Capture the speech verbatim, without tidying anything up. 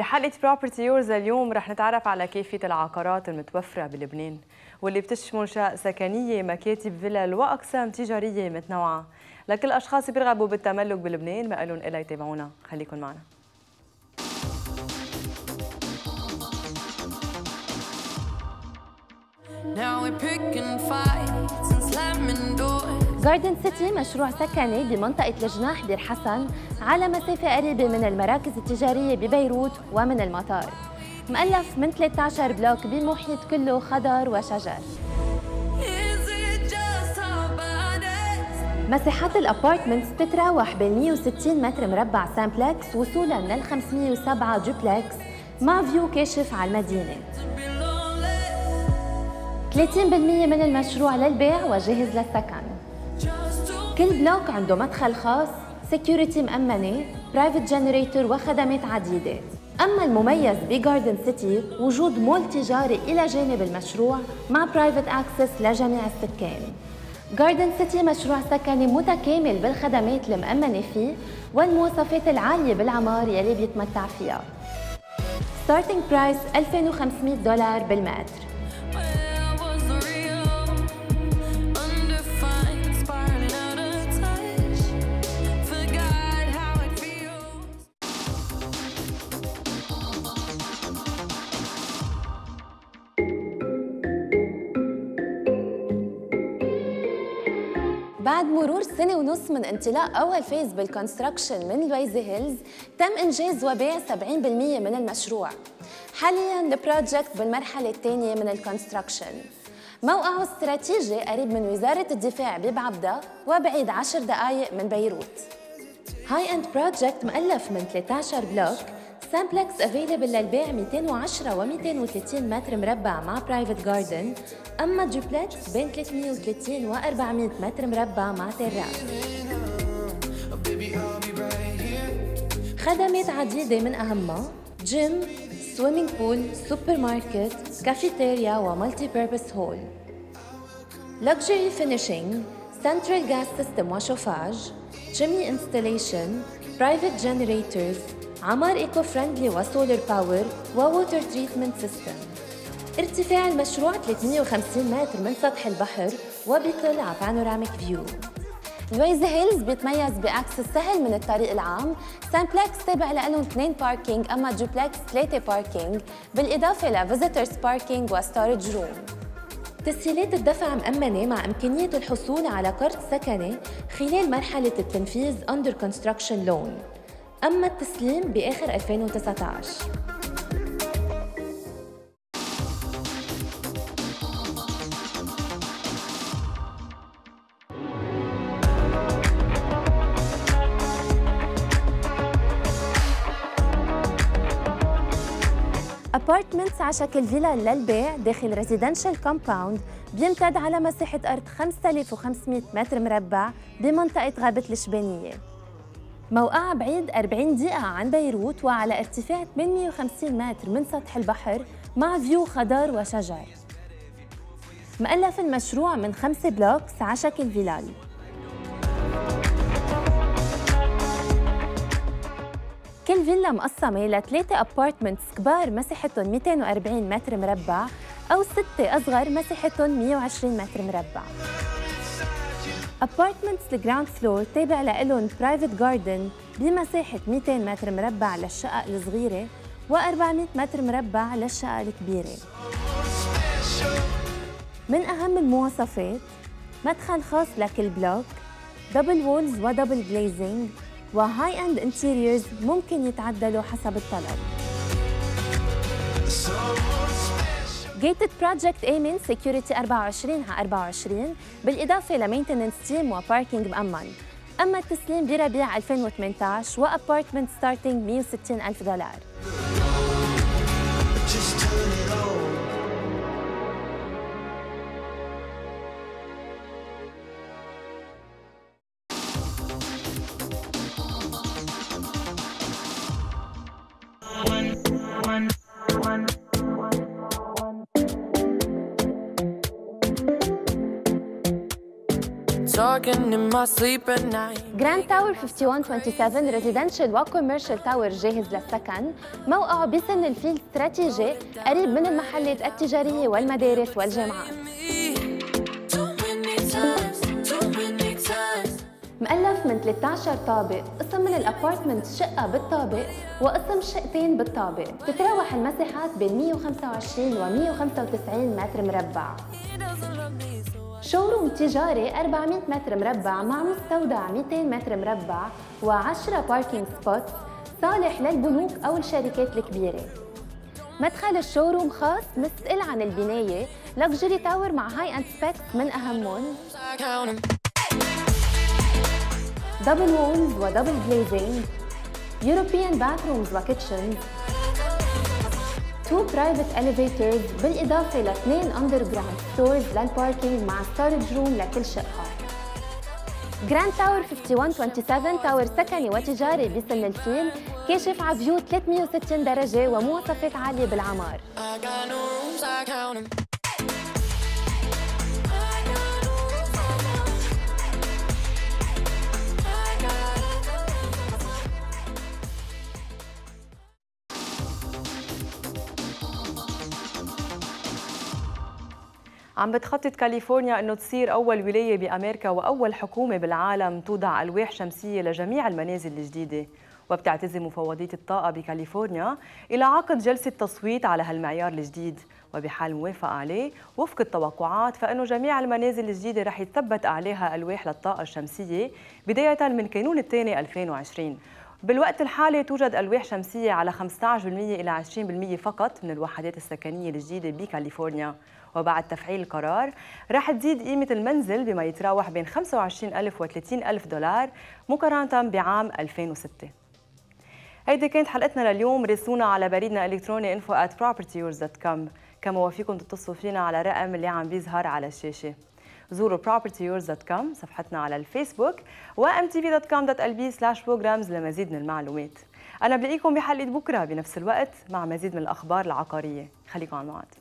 بحلقة بروبرتي يورز اليوم رح نتعرف على كيفية العقارات المتوفرة بلبنان واللي بتشمل شقق سكنية، مكاتب، فيلل وأقسام تجارية متنوعة لكل أشخاص بيرغبوا بالتملك بلبنان. ما لهم إلا يتابعونا، خليكن معنا. جاردن سيتي مشروع سكني بمنطقة الجناح دير حسن على مسافة قريبة من المراكز التجارية ببيروت ومن المطار. مؤلف من ثلاثة عشر بلوك بمحيط كله خضر وشجر. مساحات الابارتمنتس تتراوح بين مئة وستين متر مربع سامبلكس وصولا لل خمسمئة وسبعة دوبلكس مع فيو كاشف على المدينة. ثلاثين بالمئة من المشروع للبيع وجاهز للسكن. كل بلوك عنده مدخل خاص، سيكيورتي مأمنة، برايفت جنريتور وخدمات عديدة. أما المميز بجاردن سيتي وجود مول تجاري إلى جانب المشروع مع برايفت أكسس لجميع السكان. جاردن سيتي مشروع سكني متكامل بالخدمات المأمنة فيه والمواصفات العالية بالعمار يلي بيتمتع فيها. ستارتنج برايس ألفين وخمسمئة دولار بالمتر. بعد مرور سنة ونص من انطلاق أول فيز بالكونستراكشن من لويزي هيلز، تم إنجاز وبيع سبعين بالمئة من المشروع. حالياً البروجكت بالمرحلة الثانية من الكونستراكشن. موقعه استراتيجي قريب من وزارة الدفاع ببعبدة وبعيد عشر دقائق من بيروت. هاي اند بروجكت مؤلف من ثلاثة عشر بلوك، سامبلكس افيلبل للبيع مئتين وعشرة و مئتين وثلاثين متر مربع مع برايفت جاردن، اما دوبلكس بين ثلاثمئة وثلاثين و أربعمئة متر مربع مع تيراس. خدمات عديدة من اهمها جيم، سويمينج بول، سوبر ماركت، كافيتيريا ومالتي بيربس هول. لكجري فينيشينج، سنترال جاز سيستم وشوفاج، chimney انستليشن، برايفت جنريتورز، عمار ايكو فريندلي وسولار باور وووتر تريتمنت سيستم. ارتفاع المشروع ثلاثمئة وخمسين متر من سطح البحر وبيطل على بانوراميك فيو. لويزي هيلز بيتميز باكسس سهل من الطريق العام، سامبلكس تابع لهم اثنين باركينج اما دوبلكس ثلاثة باركينج، بالاضافه لفيزيتورز باركينج وستورج روم. تسهيلات الدفع مأمنة مع إمكانية الحصول على كارت سكني خلال مرحلة التنفيذ Under Construction Loan. أما التسليم بآخر ألفين وتسعة عشر. ابارتمنتس على شكل فيلا للبيع داخل ريزيدنشال كومباوند بيمتد على مساحة أرض خمسة آلاف وخمسمئة متر مربع بمنطقة غابة الشبانية. موقعها بعيد أربعين دقيقة عن بيروت وعلى ارتفاع ثمانمئة وخمسين متر من سطح البحر مع فيو خضار وشجر. مؤلف المشروع من خمسة بلوكس على شكل فيلال. كل فيلا مقسمة لثلاثة أبارتمنتس كبار مساحتهم مئتين وأربعين متر مربع أو ستة أصغر مساحتهم مئة وعشرين متر مربع. أبارتمنتس الجراوند فلور تابع لهم برايفت جاردن بمساحة مئتين متر مربع للشقق الصغيرة وأربعمئة متر مربع للشقق الكبيرة. من أهم المواصفات مدخل خاص لكل بلوك، دبل وولز ودبل جليزنج، وهاي اند انتيريورز ممكن يتعدلوا حسب الطلب. جيتد بروجكت آمن سيكيورتي أربعة وعشرين على أربعة وعشرين بالإضافة لمينتننس تيم وباركينج مأمن. أما التسليم بربيع ألفين وثمانية عشر وأبارتمنت ستارتنج مئة وستين ألف دولار. جراند تاور خمسة وخمسين سبعة وعشرين ريزيدنشال وكوميرشال تاور جاهز للسكن، موقعه بسن الفيل استراتيجي قريب من المحلات التجارية والمدارس والجامعات. مؤلف من ثلاثة عشر طابق، قسم من الابارتمنت شقة بالطابق وقسم شقتين بالطابق، تتراوح المساحات بين مية وخمسة وعشرين و مية وخمسة وتسعين متر مربع. شوروم تجاري أربعمية متر مربع مع مستودع مئتين متر مربع وعشرة باركينج سبوتس، صالح للبنوك أو الشركات الكبيرة. مدخل الشوروم خاص مستقل عن البناية، لكجري تاور مع هاي اند سبيكس من أهمهم دبل وولز ودبل جليزنج، يوروبيان باثرومز وكيتشنز، تو برايفت اليفيترز، بالإضافة لاثنين أندر جراوند ستورز للباركينج مع ستورج روم لكل شقة. جراند تاور خمسة وخمسين سبعة وعشرين تاور سكني وتجاري بسن الفيل، كاشف على فيو ثلاثمية وستين درجة ومواصفات عالية بالعمار. عم بتخطط كاليفورنيا انه تصير اول ولايه بامريكا واول حكومه بالعالم توضع الواح شمسيه لجميع المنازل الجديده، وبتعتزم مفوضيه الطاقه بكاليفورنيا الى عقد جلسه تصويت على هالمعيار الجديد، وبحال موافقه عليه وفق التوقعات فانه جميع المنازل الجديده رح يتثبت عليها الواح للطاقه الشمسيه بدايه من كانون الثاني ألفين وعشرين. بالوقت الحالي توجد ألواح شمسية على خمسة عشر بالمئة إلى عشرين بالمئة فقط من الوحدات السكنية الجديدة بكاليفورنيا، وبعد تفعيل القرار رح تزيد قيمة المنزل بما يتراوح بين خمسة وعشرين ألف و ثلاثين ألف دولار مقارنة بعام ألفين وستة. هيدي كانت حلقتنا لليوم، راسلونا على بريدنا الإلكتروني info at propertyyours dot com، كما وفيكم تتصلوا فينا على الرقم اللي عم بيظهر على الشاشة. زوروا propertyyours dot com صفحتنا على الفيسبوك و m t v dot com dot l b slash programs لمزيد من المعلومات. أنا بلاقيكم بحلقة بكرة بنفس الوقت مع مزيد من الأخبار العقارية، خليكم على الموعد.